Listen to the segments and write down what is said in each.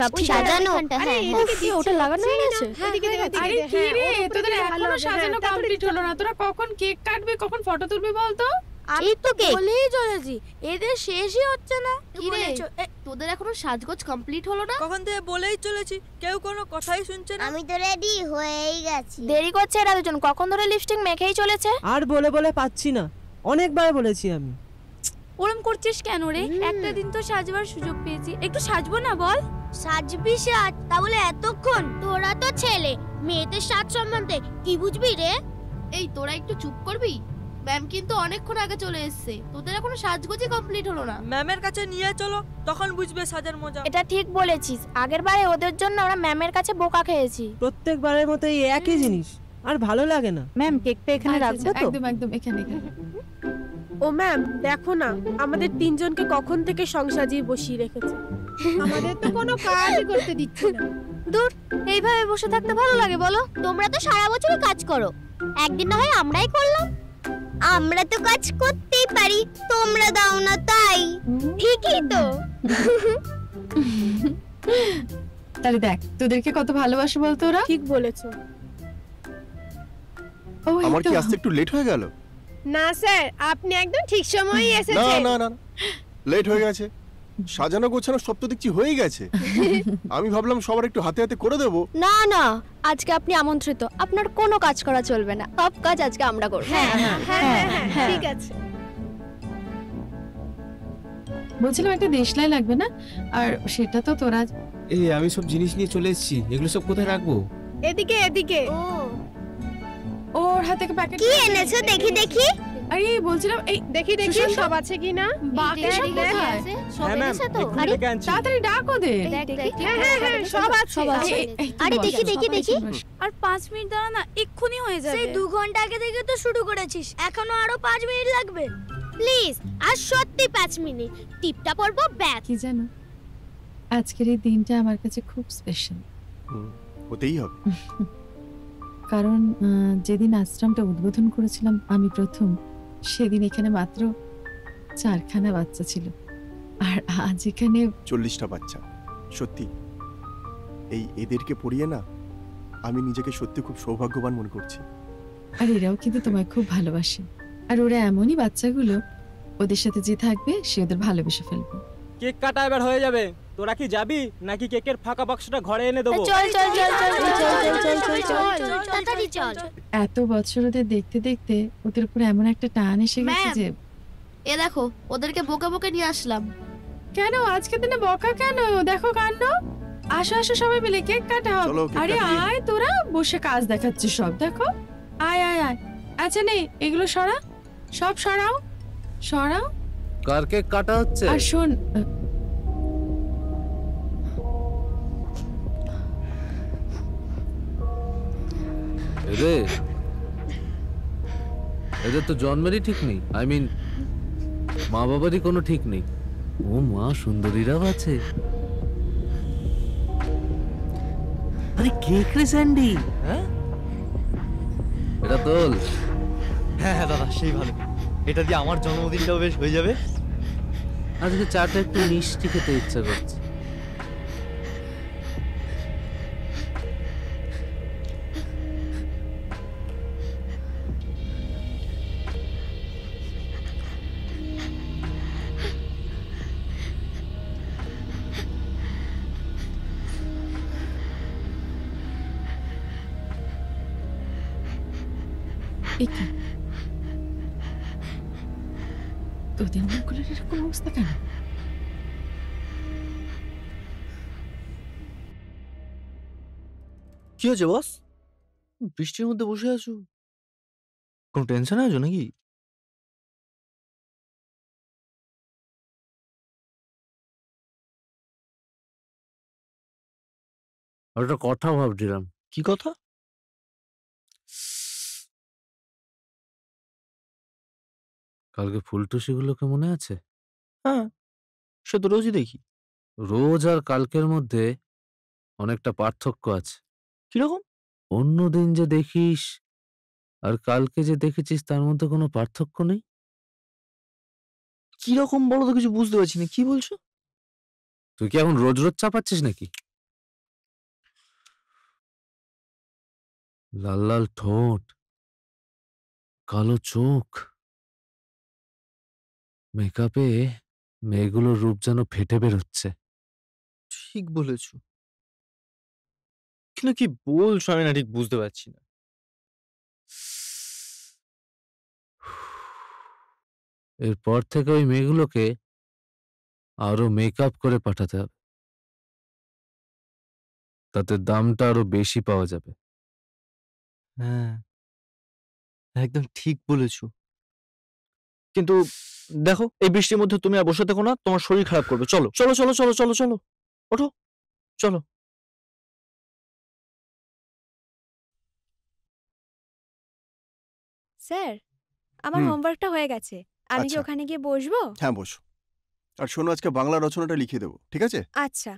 Makeup সাজানো। আরে ওটা লাগানো হয়ে গেছে। আরে কি রে, তোদের এখনো সাজানো কমপ্লিট হলো না? তোরা কখন কেক কাটবি, কখন ফটো তুলবি বলতো? এই তো কেক বলেই চলেছি, এদের শেষই হচ্ছে না। কি রে তোদের এখনো সাজগোজ কমপ্লিট হলো না? কখন থেকে বলেই চলেছি, কেউ কোনো কথাই শুনছে না। আমি তো রেডি হয়েই গেছি। দেরি করছে এরা দুজন, কখন ধরে লিপস্টিক মেখেই চলেছে। আর বলে বলে পাচ্ছি না, অনেকবার বলেছি আমি। ওরম করছিস কেন রে? একটা দিন তো সাজবার সুযোগ পেয়েছি, একটু সাজবো না বল? সাজবি সাজ, তা বলে এতক্ষণ? তোরা তো ছেলে, মেয়েদের সাজ সম্বন্ধে কি বুঝবি রে? এই তোরা একটু চুপ করবি? ম্যাম কিন্তু অনেকক্ষণ আগে চলে এসেছে, তোদের এখনো সাজগোজই কমপ্লিট হলো না। ম্যামের কাছে নিয়ে চলো, তখন বুঝবে সাজার মজা। এটা ঠিক বলেছিস, আগের বারে ওদের জন্য আমরা ম্যামের কাছে বোকা খেয়েছি। প্রত্যেকবারের মতো এই একই জিনিস, আর ভালো লাগে না। ম্যাম কেকটা এখানে রাখবো তো? একদম একদম, এখানে। ও ম্যাম, দেখো না আমাদের তিনজনকে কখন থেকে সংসাজিয়ে বসিয়ে রেখেছে। আমাদের তো কোনো কাজই করতে দিচ্ছে না। দূর, এইভাবে বসে থাকতে ভালো লাগে বলো? তোমরা তো সারা বছরই কাজ করো, একদিন না হয় আমরাই করলাম। আমরা তো কাজ করতেই পারি, তোমরা দাও না তাই। ঠিকই তো। তাহলে দেখ তোদেরকে কত ভালোবাসে বলতো ওরা। ঠিক বলেছো। আমার কি আসতে একটু লেট হয়ে গেল? না স্যার, আপনি একদম ঠিক সময়ই না এসেছেন। না না, লেট হয়ে গেছে। সাজানো গোছানো সব তো দেখছি হয়ে গেছে। আমি ভাবলাম সবার একটু হাতে হাতে করে দেবো। না না, আজকে আপনি আমন্ত্রিত, আপনার কোনো কাজ করা চলবে না, সব কাজ আজকে আমরা করব। হ্যাঁ হ্যাঁ হ্যাঁ, ঠিক আছে। বলছিলাম একটা দেশলাই লাগবে না, আর সেটা তো তোরা। এই আমি সব জিনিস নিয়ে চলে এসেছি, এগুলো সব কোথায় রাখবো? এদিকে এদিকে। ওর হাতে প্যাকেট কি এনেছো দেখি দেখি? আরে বলছিলাম এই দেখি দেখি সব আছে কিনা। বাকি সব কোথায়? সব এনেছে তো? আরে তাড়াতাড়ি ডাক ওদের। হ্যাঁ হ্যাঁ হ্যাঁ, সব আছে। আরে দেখি দেখি দেখি। আর 5 মিনিট দাঁড়া না, এক্ষুনি হয়ে যাবে। সেই 2 ঘন্টা আগে থেকে তো শুরু করেছিস, এখনো আরো 5 মিনিট লাগবে। প্লিজ, আর সত্যি 5 মিনিট। টিপটা পড়বো ব্যাস। কি জানো, আজকের এই দিনটা আমার কাছে খুব স্পেশাল। হতেই হবে। কারণ যেদিন আশ্রমটা উদ্বোধন করেছিলাম আমি প্রথম, সেদিন এখানে মাত্র 4খানা বাচ্চা ছিল, আর আজ এখানে 40টা বাচ্চা। সত্যি এদেরকে পড়িয়ে না আমি নিজেকে সত্যি খুব সৌভাগ্যবান মনে করছি। আর এরাও কিন্তু তোমায় খুব ভালোবাসে, আর ওরা এমনই বাচ্চাগুলো, ওদের সাথে যে থাকবে সে ওদের ভালোবেসে ফেলবে। কেক কাটা এবার হয়ে যাবে, তোরা কি যাবি নাকি কেকের ফাঁকা বাক্সটা ঘরে এনে দেবো? চল চল চল চল তাড়াতাড়ি চল। এত বছর ওদের দেখতে দেখতে ওদের উপর এমন একটা টান এসে গেছে যে। এ দেখো, ওদেরকে বোকা বোকা নিয়ে আসলাম। কেন আজকে দিনে বকা কেন? দেখো কাণ্ড। আসো আসো সবাই মিলে কেক কাটা হবে। চলো, কেক আরে কাটি। আয়, তোরা বসে কাজ দেখাচ্ছে সব, দেখো। আয় আয় আয়। আচ্ছা নে, এগুলো সরা, সব সরাও সরাও। কার কেক কাটা হচ্ছে? আর শোন, এদের তো জন্মেরই ঠিক নেই, আই মিন মা বাবারই কোনো ঠিক নেই। ও মা, সুন্দরীরাও আছে। আরে কেক রে স্যান্ডি, হ্যাঁ এটা তোল। হ্যাঁ হ্যাঁ দাদা, সেই ভালো, এটা দিয়ে আমার জন্মদিনটাও বেশ হয়ে যাবে। আজকে চাটা একটু মিষ্টি খেতে ইচ্ছা করছে। তোদের মুখগুলোর এরকম অবস্থা কেন? কি হয়েছে বস? বৃষ্টির মধ্যে বসে আছো, কোনো টেনশন আছে নাকি? একটা কথা ভাবছিলাম। কি কথা? কালকে ফুলটুসিগুলোকে মনে আছে? হ্যাঁ, সে তো রোজই দেখি। রোজ আর কালকের মধ্যে অনেকটা পার্থক্য আছে। কিরকম? অন্য দিন যে দেখিস আর কালকে যে দেখেছিস তার মধ্যে কোনো পার্থক্য নেই। কিরকম বলো তো, কিছু বুঝতে পারছি না, কি বলছো? তুই কি এখন রোজ রোজ চাপাচ্ছিস নাকি? লাল লাল ঠোঁট, কালো চোখ, মেকআপে মেয়েগুলোর রূপ যেন ফেটে বেরোচ্ছে। ঠিক বলেছো, কিন্তু কি বলছো আমি না ঠিক বুঝতে পারছি না। এরপর থেকে ওই মেয়েগুলোকে আরো মেকআপ করে পাঠাতে হবে, তাতে দামটা আরো বেশি পাওয়া যাবে। হ্যাঁ, একদম ঠিক বলেছো। কিন্তু দেখো, এই বৃষ্টির মধ্যে তুমি আর বসে থেকো না, তোমার শরীর খারাপ করবে। চলো চলো চলো চলো চলো চলো, ওঠো, চলো। স্যার, আমার হুম। হোমওয়ার্কটা হয়ে গেছে। আমি কি আচ্ছা। ওখানে গিয়ে বসবো? হ্যাঁ বসো। আর শোনো, আজকে বাংলা রচনাটা লিখে দেবো, ঠিক আছে? আচ্ছা।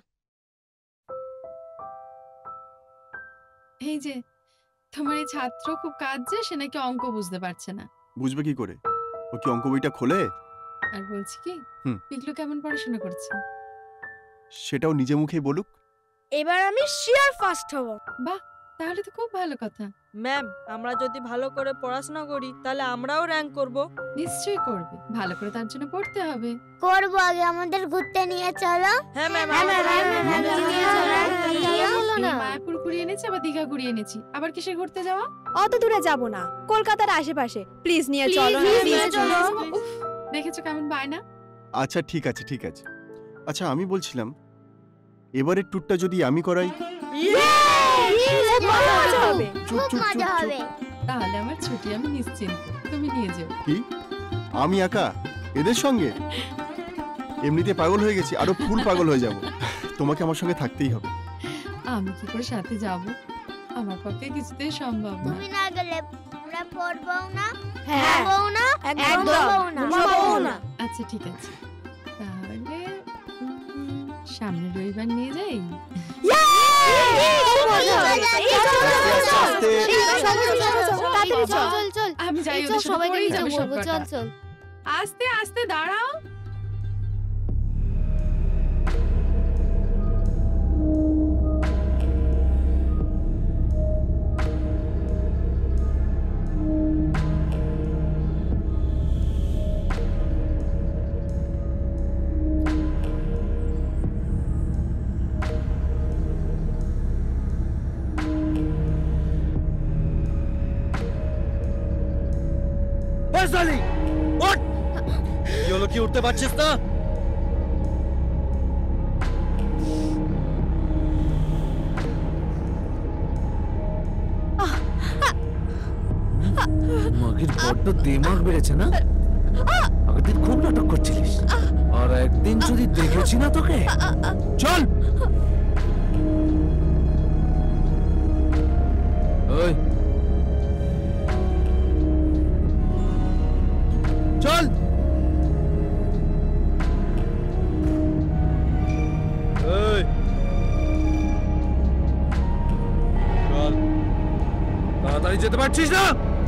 এই যে তোমার এই ছাত্র খুব কাঁদছে, সে নাকি অঙ্ক বুঝতে পারছে না। বুঝবে কি করে? ও কি অঙ্ক বইটা খোলে? আর বলছি কি, হুম। পিকলু কেমন পড়াশোনা করছে? সেটাও নিজে মুখেই বলুক। এবার আমি শিওর ফার্স্ট হব। বাহ, তাহলে তো খুব ভালো কথা। ম্যাম, আমরা যদি ভালো করে পড়াশোনা করি তাহলে আমরাও র্যাঙ্ক করব। নিশ্চয়ই করবে, ভালো করে তার জন্য পড়তে হবে। করবো, আগে আমাদের ঘুরতে নিয়ে চলো। হ্যাঁ ম্যাম, হ্যাঁ, ম্যাম, হ্যাঁ, ম্যাম, আমি হ্যাঁ, নিয়ে হ্যাঁ, যাবো। হ্যাঁ, হ্যাঁ, হলো না। এই মায়াপুর ঘুরিয়ে এনেছি, আবার দীঘা ঘুরিয়ে এনেছি, আবার কিসে ঘুরতে যাওয়া? অত দূরে যাব না, কলকাতার আশেপাশে। প্লিজ নিয়ে Please, চলো না, please, please নিয়ে চলো। চলো। উফ, দেখেছো কেমন বায়না? আচ্ছা ঠিক আছে ঠিক আছে। আচ্ছা আমি বলছিলাম, এবারের ট্যুরটা যদি আমি করাই? খুব মজা হবে। চুপ, খুব চুপ, মজা চুপ, হবে। তাহলে আমার ছুটি, আমি নিশ্চিন্ত, তুমি নিয়ে যাও। কি আমি একা এদের সঙ্গে? এমনিতে পাগল হয়ে গেছি, আরো ফুল পাগল হয়ে যাব। তোমাকে আমার সঙ্গে থাকতেই হবে। আমি কি করে সাথে যাব? আমার পক্ষে কিছুতেই সম্ভব না। তুমি না গেলে আমরা পড়বো না, হ্যাঁ, খাবো না, একদম একদমও না, ঘুমাবোও না। আচ্ছা ঠিক আছে, তাহলে সামনের রবিবার নিয়ে যাই। খুব মজা হবে। আস্তে, তাড়াতাড়ি চল। চল চল আমি যাই, চল, ওদের সাথে সবাইকে পরেই নিচে যাবে বলবো, সবকটা। চল চল। আস্তে আস্তে দাঁড়াও। বৈশালী, ওঠ! কি হলো, কি উঠতে পারছিস না? মাগির বড্ড দিমাগ বেড়েছে না? আগের দিন খুব নাটক করছিলিস, আর একদিন যদি দেখেছি না তোকে। চল ওই চল। এই, চল, তাড়াতাড়ি যেতে পারছিস না?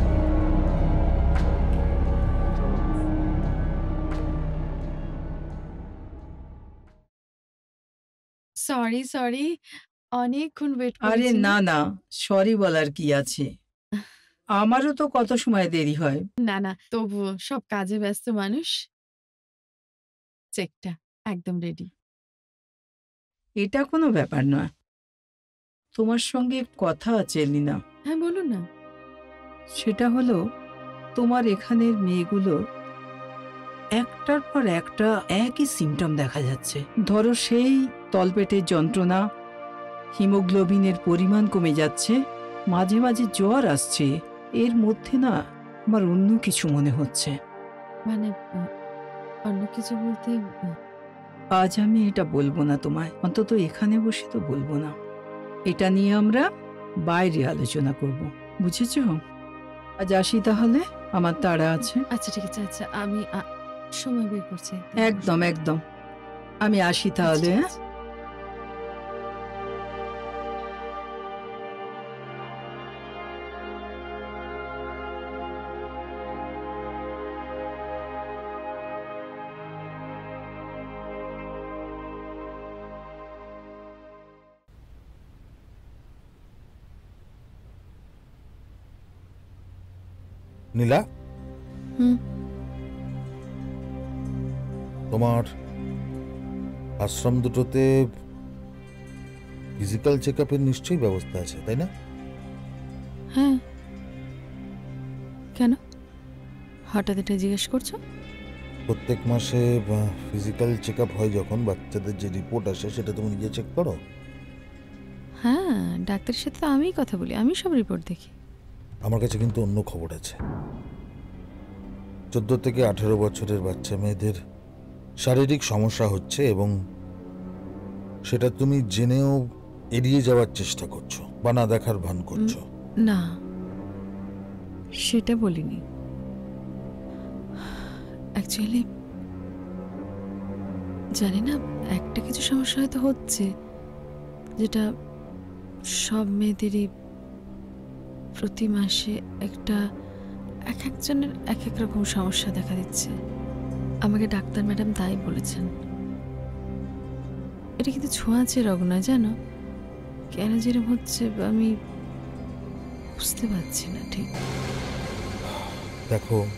সরি সরি, অনেকক্ষণ ওয়েট আরে করেছি। না না, সরি বলার কি আছে? আমারও তো কত সময় দেরি হয়। না না, তবুও সব কাজে ব্যস্ত মানুষ। চেকটা একদম রেডি। এটা কোনো ব্যাপার নয়। তোমার সঙ্গে কথা আছে এলিনা। হ্যাঁ বলুন না। সেটা হলো, তোমার এখানের মেয়েগুলো একটার পর একটা একই সিমটম দেখা যাচ্ছে। ধরো, সেই তলপেটের যন্ত্রণা, হিমোগ্লোবিনের পরিমাণ কমে যাচ্ছে, মাঝে মাঝে জ্বর আসছে। এর মধ্যে না আমার অন্য কিছু মনে হচ্ছে। মানে অন্য কিছু বলতে আজ আমি এটা বলবো না তোমায়, অন্তত এখানে বসে তো বলবো না। এটা নিয়ে আমরা বাইরে আলোচনা করব, বুঝেছো? আজ আসি তাহলে, আমার তাড়া আছে। আচ্ছা ঠিক আছে, আচ্ছা আমি সময় বের করছি। একদম একদম, আমি আসি তাহলে। আচ্ছা, ঠিক হ্যাঁ, আছে। নীলা, হুম। তোমার আশ্রম দুটোতে ফিজিক্যাল চেকআপের নিশ্চয়ই ব্যবস্থা আছে, তাই না? হ্যাঁ, কেন হঠাৎ এটা জিজ্ঞেস করছো? প্রত্যেক মাসে ফিজিক্যাল চেকআপ হয় যখন, বাচ্চাদের যে রিপোর্ট আসে সেটা তুমি নিজে চেক করো? হ্যাঁ, ডাক্তারের সাথে তো আমিই কথা বলি, আমি সব রিপোর্ট দেখি। আমার কাছে কিন্তু অন্য খবর আছে। 14 থেকে 18 বছরের বাচ্চা মেয়েদের শারীরিক সমস্যা হচ্ছে এবং সেটা তুমি জেনেও এড়িয়ে যাওয়ার চেষ্টা করছো বা না দেখার ভান করছো। না, সেটা বলিনি। অ্যাকচুয়ালি জানি না, একটা কিছু সমস্যা হয়তো হচ্ছে যেটা সব মেয়েদেরই প্রতি মাসে একটা এক একজনের এক এক রকম সমস্যা দেখা দিচ্ছে। আমাকে ডাক্তার ম্যাডাম তাই বলেছেন। এটা কিন্তু ছোঁয়াচে রোগ নয়, জানো? কেন যেরকম হচ্ছে আমি বুঝতে পারছি না ঠিক। দেখো,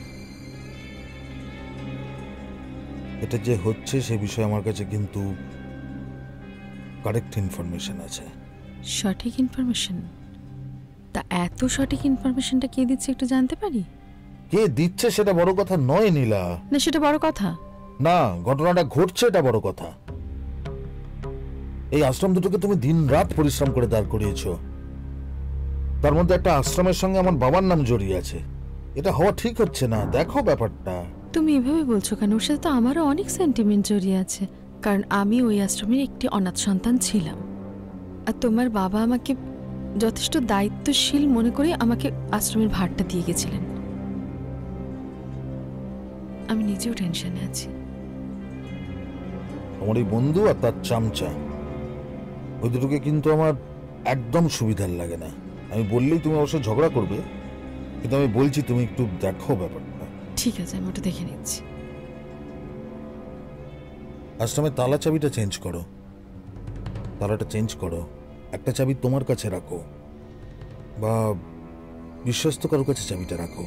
এটা যে হচ্ছে সে বিষয়ে আমার কাছে কিন্তু কারেক্ট ইনফরমেশন আছে। সঠিক ইনফরমেশন? তা এত সঠিক ইনফরমেশনটা কে দিচ্ছে একটু জানতে পারি? কে দিচ্ছে সেটা বড় কথা নয় নীলা। না, সেটা বড় কথা না, ঘটনাটা ঘটছে এটা বড় কথা। এই আশ্রম দুটোকে তুমি দিনরাত পরিশ্রম করে দাঁড় করিয়েছো, তার মধ্যে একটা আশ্রমের সঙ্গে আমার বাবার নাম জড়িয়ে আছে। এটা হওয়া ঠিক হচ্ছে না। দেখো ব্যাপারটা। তুমি এভাবে বলছো কেন? ওর সাথে তো আমারও অনেক সেন্টিমেন্ট জড়িয়ে আছে, কারণ আমি ওই আশ্রমের একটি অনাথ সন্তান ছিলাম। আর তোমার বাবা আমাকে যথেষ্ট দায়িত্বশীল মনে করে আমাকে আশ্রমের ভারটা দিয়ে গেছিলেন। আমি নিজেও টেনশনে আছি। আমার এই বন্ধু আর তার চামচা, ওই দুটোকে কিন্তু আমার একদম সুবিধার লাগে না। আমি বললেই তুমি অবশ্য ঝগড়া করবে, কিন্তু আমি বলছি তুমি একটু দেখো ব্যাপারটা। ঠিক আছে, আমি ওটা দেখে নিচ্ছি। আশ্রমের তালা চাবিটা চেঞ্জ করো, তালাটা চেঞ্জ করো। একটা চাবি তোমার কাছে রাখো বা বিশ্বস্ত কারোর কাছে চাবিটা রাখো।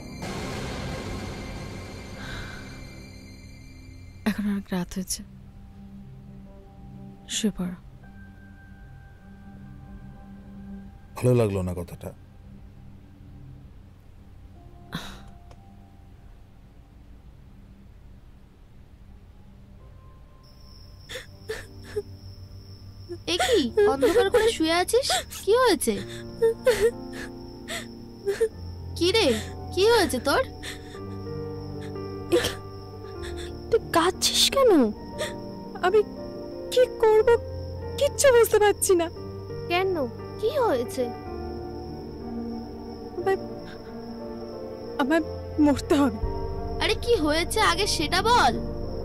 এখন অনেক রাত হয়েছে, শুয়ে পড়ো। ভালো লাগলো না কথাটা? এ কি অন্ধকার করে শুয়ে আছিস? কি হয়েছে? কি রে, কি হয়েছে তোর? তুই কাঁদছিস কেন? আমি কি করব কিচ্ছু বুঝতে পারছি না। কেন, কি হয়েছে? আমার মরতে হবে। আরে কি হয়েছে আগে সেটা বল।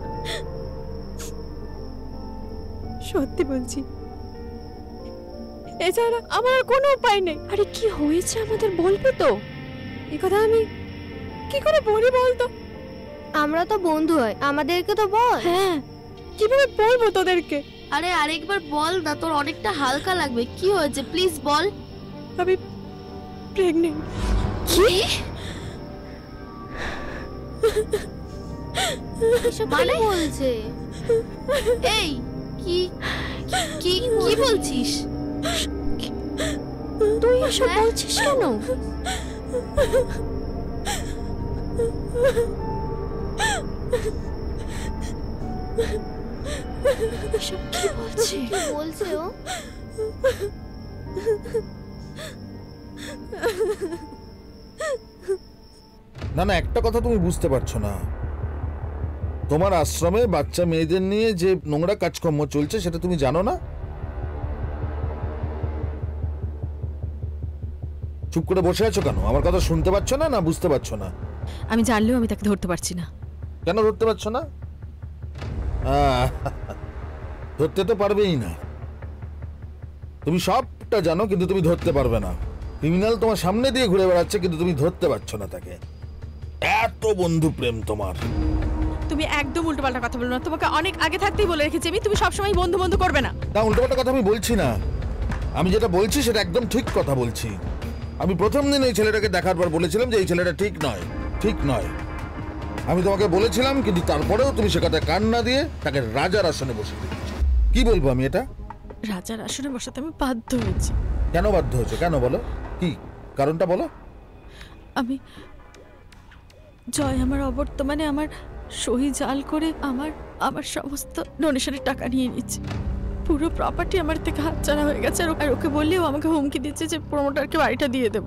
সত্যি বলছি, এছাড়া আমার আর কোনো উপায় নেই। আরে কি হয়েছে আমাদের বলবি তো? এই কথা আমি কি করে বলি বলতো? আমরা তো বন্ধু হয়, আমাদেরকে তো বল। হ্যাঁ, কিভাবে বলবো তোদেরকে? আরে আরেকবার বল না, তোর অনেকটা হালকা লাগবে। কি হয়েছে প্লিজ বল। আমি প্রেগন্যান্ট। কি মানে বলছে? এই কি কি কি বলছিস তুই? এসব বলছিস কেন? এসব কি বলছে? কি বলছে ও? না না, একটা কথা তুমি বুঝতে পারছো না। তোমার আশ্রমে বাচ্চা মেয়েদের নিয়ে যে নোংরা কাজকর্ম চলছে সেটা তুমি জানো না? চুপ করে বসে আছো কেন? আমার কথা শুনতে পাচ্ছ না, না বুঝতে পারছো না? আমি জানলেও আমি তাকে ধরতে পারছি না। কেন ধরতে পারছো না? ধরতে তো পারবেই না। তুমি সবটা জানো কিন্তু তুমি ধরতে পারবে না। ক্রিমিনাল তোমার সামনে দিয়ে ঘুরে বেড়াচ্ছে কিন্তু তুমি ধরতে পারছো না তাকে। এত বন্ধু প্রেম তোমার। তুমি একদম উল্টোপাল্টা কথা বলো না। তোমাকে অনেক আগে থাকতেই বলে রেখেছি আমি, তুমি সবসময় বন্ধু বন্ধু করবে না। না, উল্টোপাল্টা কথা আমি বলছি না। আমি যেটা বলছি সেটা একদম ঠিক কথা বলছি। আমি প্রথম দিন এই ছেলেটাকে দেখার পর বলেছিলাম যে এই ছেলেটা ঠিক নয়, ঠিক নয়। আমি তোমাকে বলেছিলাম, কিন্তু তারপরেও তুমি সে কথায় কান না দিয়ে তাকে রাজার আসনে বসে দিয়েছো। কি বলবো আমি এটা? রাজার আসনে বসাতে আমি বাধ্য হয়েছি। কেন বাধ্য হয়েছে? কেন বলো, কি কারণটা বলো। আমি জয় আমার অবর্তমানে আমার সহি জাল করে আমার সমস্ত ডোনেশনের টাকা নিয়ে নিচ্ছে। পুরো প্রপার্টি আমার থেকে হাতছাড়া হয়ে গেছে। আর ওকে বললেও আমাকে হুমকি দিচ্ছে যে প্রমোটারকে বাড়িটা দিয়ে দেব।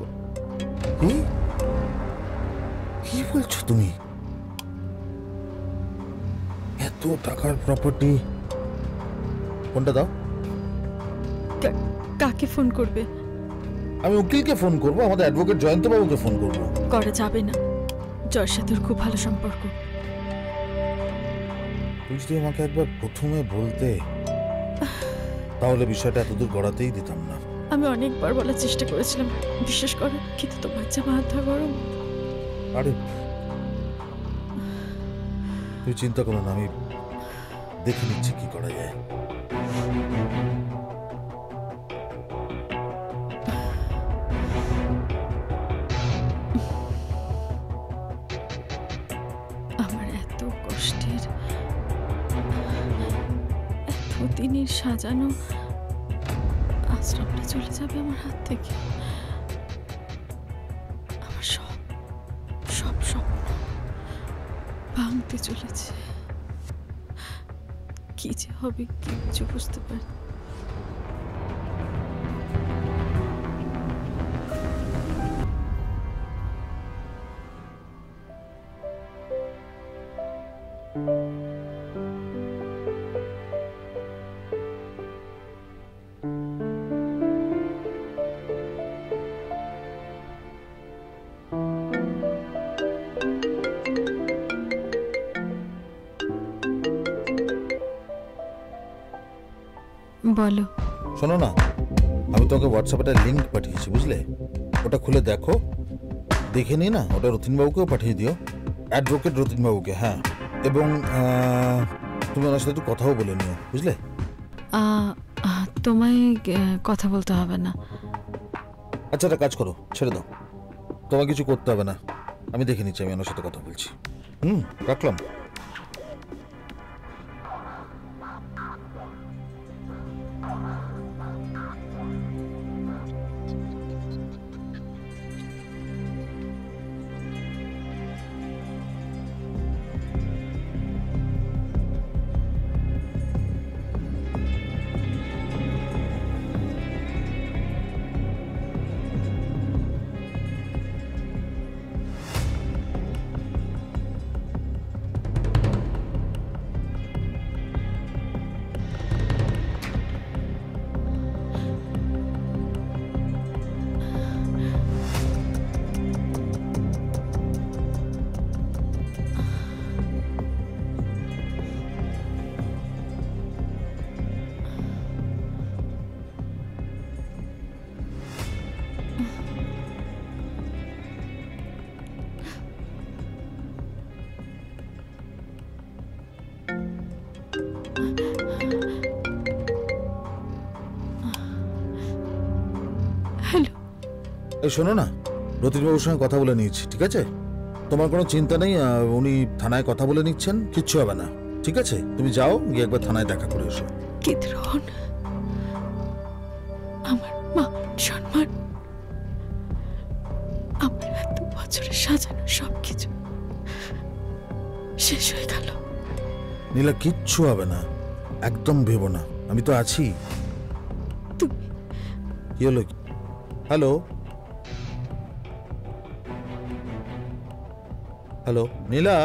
কি বলছো তুমি? এত টাকার প্রপার্টি? ফোনটা দাও। কাকে ফোন করবে? আমি উকিলকে ফোন করবো, আমাদের অ্যাডভোকেট জয়ন্ত বাবুকে ফোন করবো। করা যাবে না, জয়ের সাথে ওর খুব ভালো সম্পর্ক। তুই যদি আমাকে একবার প্রথমে বলতে, তাহলে বিষয়টা এতদূর গড়াতেই দিতাম না। আমি অনেকবার বলার চেষ্টা করেছিলাম, বিশ্বাস করো, কিন্তু তোমার যা মাথা গরম। আরে তুই চিন্তা করো না, আমি দেখে নিচ্ছি কি করা যায়। আমার এত কষ্টের, এতদিনের সাজানো আশ্রমটা চলে যাবে আমার হাত থেকে। আমার সব সব স্বপ্ন ভাঙতে চলেছে। কি যে হবে কিচ্ছু বুঝতে পারি। বলো। শোনো না, আমি তোমাকে হোয়াটসঅ্যাপে একটা লিঙ্ক পাঠিয়েছি, বুঝলে? ওটা খুলে দেখো, দেখে নি না, ওটা রতিনবাবুকেও পাঠিয়ে দিও, অ্যাডভোকেট রতিনবাবুকে। হ্যাঁ, এবং তুমি ওনার সাথে একটু কথাও বলে নিও, বুঝলে? তোমায় কথা বলতে হবে না। আচ্ছা, একটা কাজ করো, ছেড়ে দাও, তোমার কিছু করতে হবে না, আমি দেখে নিচ্ছি, আমি ওনার সাথে কথা বলছি। রাখলাম। শোনো না, রতিনবাবুর সঙ্গে কথা বলে নিয়েছি, ঠিক আছে? তোমার কোনো চিন্তা নেই, উনি থানায় কথা বলে নিচ্ছেন, কিচ্ছু হবে না, ঠিক আছে? তুমি যাও, গিয়ে একবার থানায় দেখা করে এসো। কিদ্রণ, আমার মা সম্মান, আমার এত বছরের সাজানো সবকিছু শেষ হয়ে গেল। নীলা, কিচ্ছু হবে না, একদম ভেবো না, আমি তো আছি। কি হলো? Hello hello, Neela?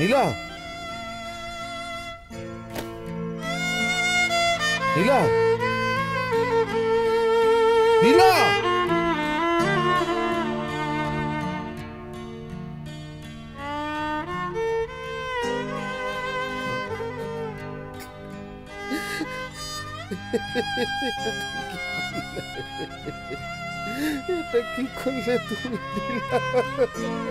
নীলা, নীলা, নীলা। এটা কি করলে তুমি নীলা?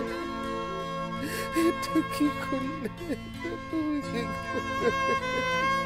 এটা কি করলে তুমি? কি করলে?